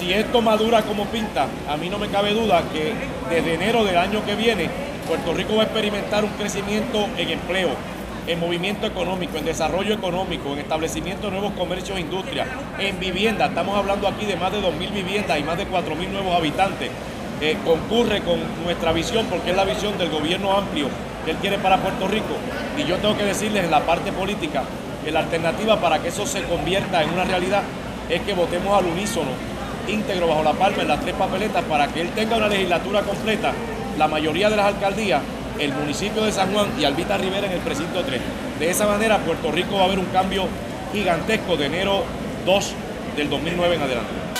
si esto madura como pinta, a mí no me cabe duda que desde enero del año que viene, Puerto Rico va a experimentar un crecimiento en empleo, en movimiento económico, en desarrollo económico, en establecimiento de nuevos comercios e industrias, en vivienda. Estamos hablando aquí de más de 2.000 viviendas y más de 4.000 nuevos habitantes. Concurre con nuestra visión, porque es la visión del gobierno amplio que él quiere para Puerto Rico. Y yo tengo que decirles en la parte política que la alternativa para que eso se convierta en una realidad es que votemos al unísono, íntegro, bajo la palma, en las 3 papeletas, para que él tenga una legislatura completa, la mayoría de las alcaldías, el municipio de San Juan y Albita Rivera en el precinto 3. De esa manera, Puerto Rico va a haber un cambio gigantesco de enero 2 del 2009 en adelante.